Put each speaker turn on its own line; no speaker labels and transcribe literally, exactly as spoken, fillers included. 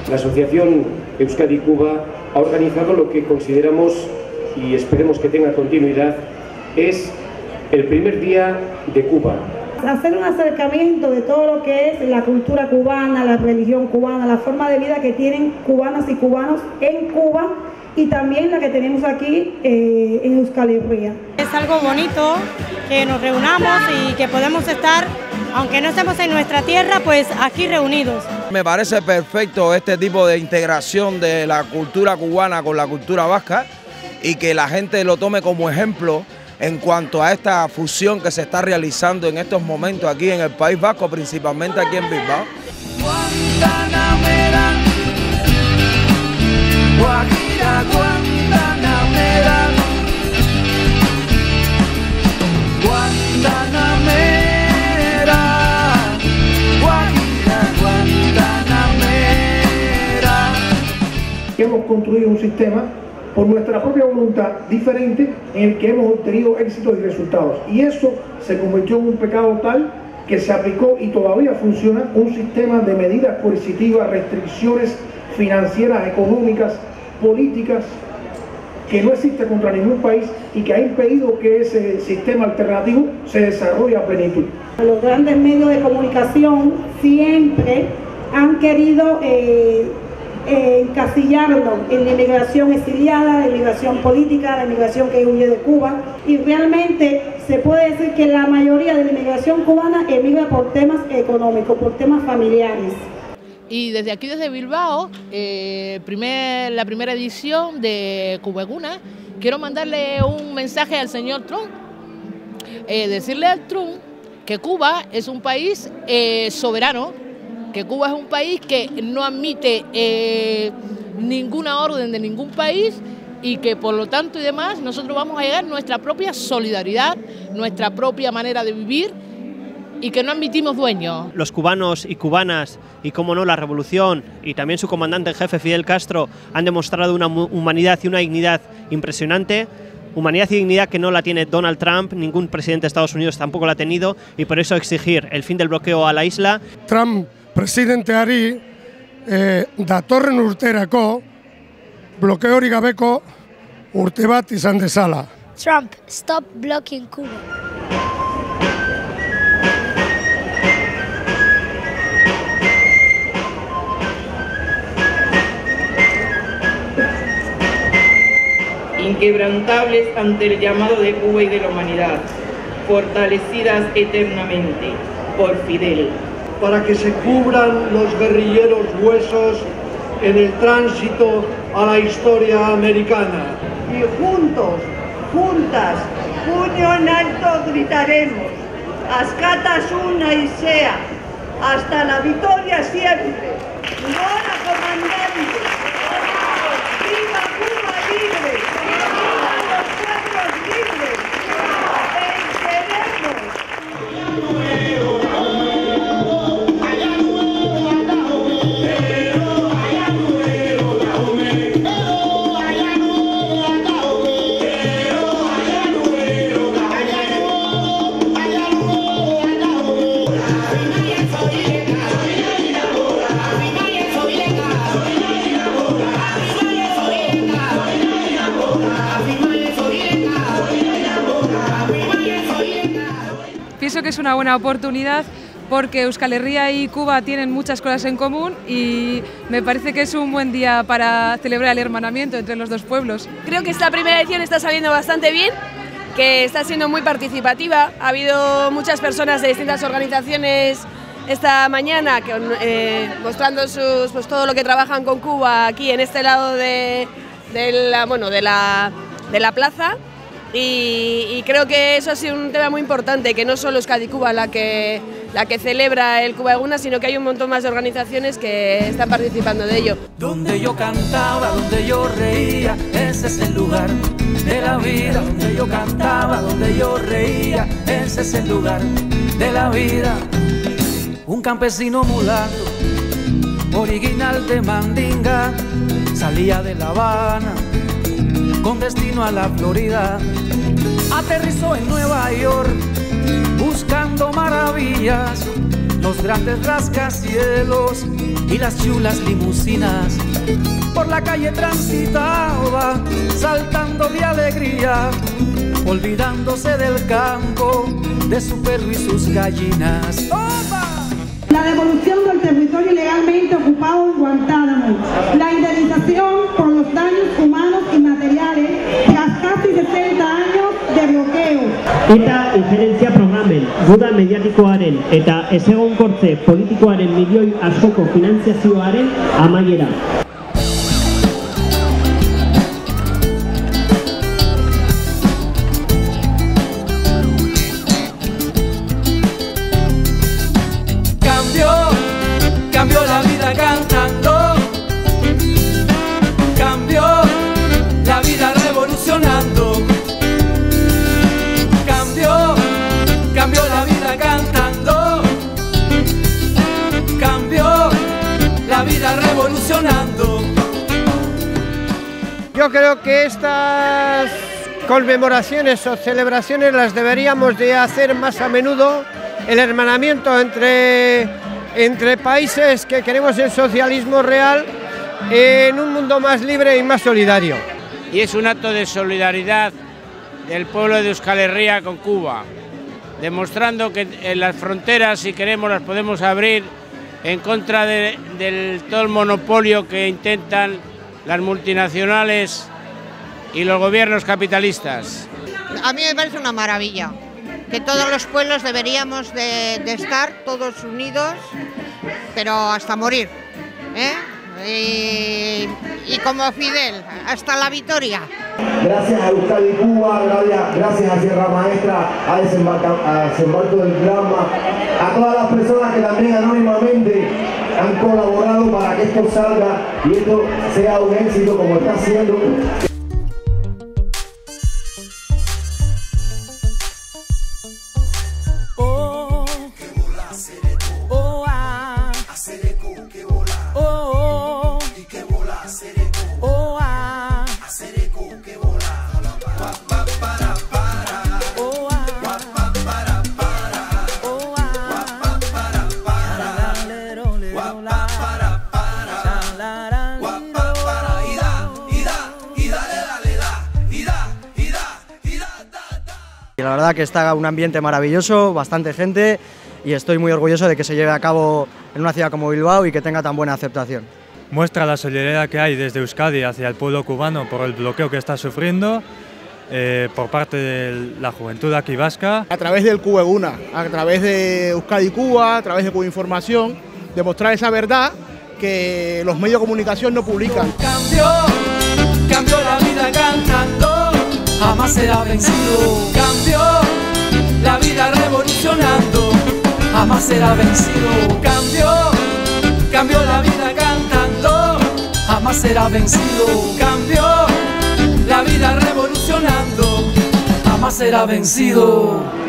La Asociación Euskadi-Cuba ha organizado lo que consideramos, y esperemos que tenga continuidad, es el primer día de Cuba.
Hacer un acercamiento de todo lo que es la cultura cubana, la religión cubana, la forma de vida que tienen cubanas y cubanos en Cuba y también la que tenemos aquí eh, en Euskal Herria.
Es algo bonito que nos reunamos y que podemos estar, aunque no estemos en nuestra tierra, pues aquí reunidos.
Me parece perfecto este tipo de integración de la cultura cubana con la cultura vasca y que la gente lo tome como ejemplo en cuanto a esta fusión que se está realizando en estos momentos aquí en el País Vasco, principalmente aquí en Bilbao.
Guantanamera, Guajira, Guantanamera, Guantanamera, Guajira, Guantanamera.
Hemos construido un sistema por nuestra propia voluntad diferente en el que hemos obtenido éxitos y resultados. Y eso se convirtió en un pecado tal que se aplicó y todavía funciona un sistema de medidas coercitivas, restricciones financieras, económicas, políticas, que no existe contra ningún país y que ha impedido que ese sistema alternativo se desarrolle a plenitud.
Los grandes medios de comunicación siempre han querido eh, Eh, encasillarlo en la inmigración exiliada, la inmigración política, la inmigración que huye de Cuba, y realmente se puede decir que la mayoría de la inmigración cubana emigra por temas económicos, por temas familiares.
Y desde aquí, desde Bilbao, eh, primer, la primera edición de Cuba Eguna, quiero mandarle un mensaje al señor Trump, eh, decirle al Trump que Cuba es un país eh, soberano, que Cuba es un país que no admite eh, ninguna orden de ningún país y que por lo tanto y demás nosotros vamos a llegar nuestra propia solidaridad, nuestra propia manera de vivir y que no admitimos dueños.
Los cubanos y cubanas y, como no, la revolución y también su comandante en jefe Fidel Castro han demostrado una humanidad y una dignidad impresionante. Humanidad y dignidad que no la tiene Donald Trump, ningún presidente de Estados Unidos tampoco la ha tenido, y por eso exigir el fin del bloqueo a la isla.
Trump presidenteari eh, datorren urterako blokeorik gabeko urte bat izan dezala.
Trump, stop blocking Cuba.
Inquebrantables ante el llamado de Cuba y de la humanidad, fortalecidas eternamente por Fidel.
Para que se cubran los guerrilleros huesos en el tránsito a la historia americana.
Y juntos, juntas, puño en alto gritaremos, Askatasuna y sea, hasta la victoria siempre. ¡Gora, comandante! ¡Viva Cuba libre! ¡Viva los pueblos libres! ¡Venceremos!
Pienso que es una buena oportunidad porque Euskal Herria y Cuba tienen muchas cosas en común y me parece que es un buen día para celebrar el hermanamiento entre los dos pueblos.
Creo que esta primera edición está saliendo bastante bien, que está siendo muy participativa. Ha habido muchas personas de distintas organizaciones esta mañana que, eh, mostrando sus, pues, todo lo que trabajan con Cuba aquí en este lado de, de, la, bueno, de, la, de la plaza. Y, y creo que eso ha sido un tema muy importante, que no solo Euskadi Cuba la que, la que celebra el Cuba Eguna, sino que hay un montón más de organizaciones que están participando de ello.
Donde yo cantaba, donde yo reía, ese es el lugar de la vida. Donde yo cantaba, donde yo reía, ese es el lugar de la vida. Un campesino mulato, original de Mandinga, salía de La Habana con destino a la Florida, aterrizó en Nueva York buscando maravillas, los grandes rascacielos y las chulas limusinas. Por la calle transitaba, saltando de alegría, olvidándose del campo, de su perro y sus gallinas. ¡Opa!
La devolución del territorio ilegalmente ocupado en Guantánamo, la indemnización por los daños humanos y materiales tras casi sesenta años de bloqueo.
Eta injerentzia programen, guda mediatikoaren eta ezegonkortze politikoaren milioi askoko finantziazioaren amaiera.
Cambió la vida cantando, cambió la vida revolucionando, cambió, cambió la vida cantando, cambió la vida revolucionando.
Yo creo que estas conmemoraciones o celebraciones las deberíamos de hacer más a menudo, el hermanamiento entre entre países que queremos el socialismo real en un mundo más libre y más solidario.
Y es un acto de solidaridad del pueblo de Euskal Herria con Cuba, demostrando que en las fronteras, si queremos, las podemos abrir en contra de, del todo el monopolio que intentan las multinacionales y los gobiernos capitalistas.
A mí me parece una maravilla, que todos los pueblos deberíamos de, de estar todos unidos, pero hasta morir, ¿eh? Y, y como Fidel, hasta la victoria.
Gracias a Euskadi Cuba, gracias a Sierra Maestra, a Desembarco del Drama, a todas las personas que también anónimamente han colaborado para que esto salga y esto sea un éxito como está siendo.
Y la verdad que está un ambiente maravilloso, bastante gente, y estoy muy orgulloso de que se lleve a cabo en una ciudad como Bilbao y que tenga tan buena aceptación.
Muestra la solidaridad que hay desde Euskadi hacia el pueblo cubano por el bloqueo que está sufriendo eh, por parte de la juventud aquí vasca.
A través del Cubeguna, a través de Euskadi Cuba, a través de Cuba Información, demostrar esa verdad que los medios de comunicación no publican.
Cambió, cambió la vida cantando, jamás será vencido. Cambió la vida revolucionando, jamás será vencido. Cambió, cambió la vida cantando, jamás será vencido. Cambió la vida revolucionando, jamás será vencido.